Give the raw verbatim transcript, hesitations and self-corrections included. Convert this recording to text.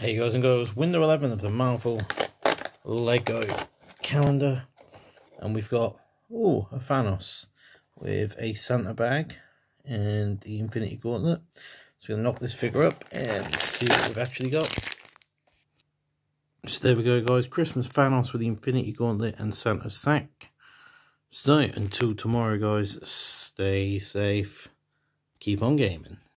Hey guys and girls, window eleven of the Marvel Lego calendar, and we've got oh a Thanos with a Santa bag and the Infinity Gauntlet. So we're gonna knock this figure up and see what we've actually got. So there we go guys, Christmas Thanos with the Infinity Gauntlet and Santa's sack. So until tomorrow guys, stay safe, keep on gaming.